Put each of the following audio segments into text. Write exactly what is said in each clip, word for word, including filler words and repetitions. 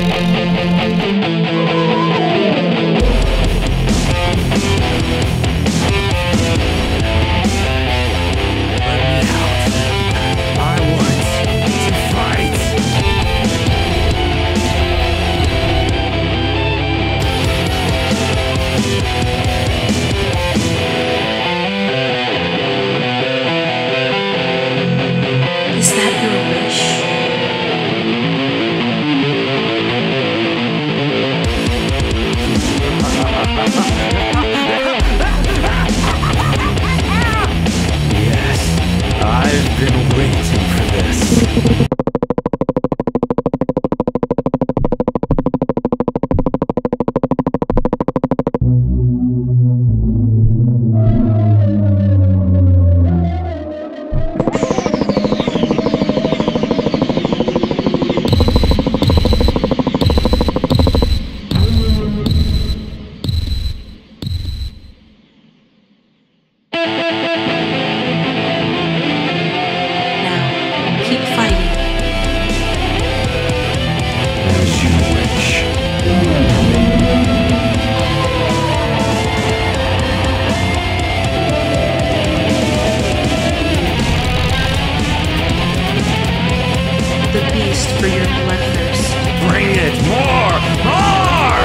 For your bloodthirst. Bring it! More! More!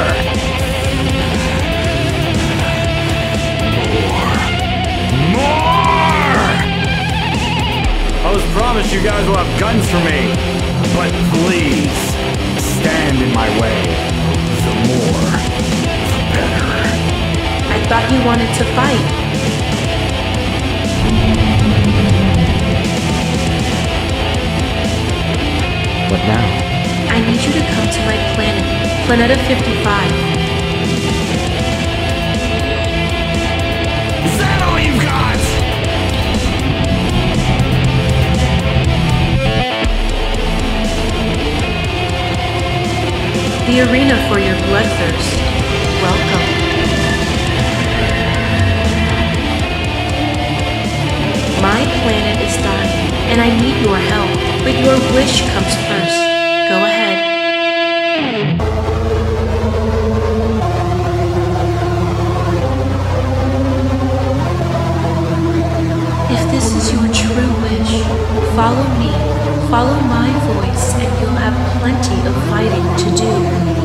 More! More! I was promised you guys will have guns for me, but please, stand in my way. The more, the better. I thought you wanted to fight. What now? I need you to come to my planet, Planeta fifty-five. Is that all you've got? The arena for your bloodthirst. Welcome. My planet is dying, and I need your help, but your wish comes first. Go ahead. If this is your true wish, follow me, follow my voice, and you'll have plenty of fighting to do.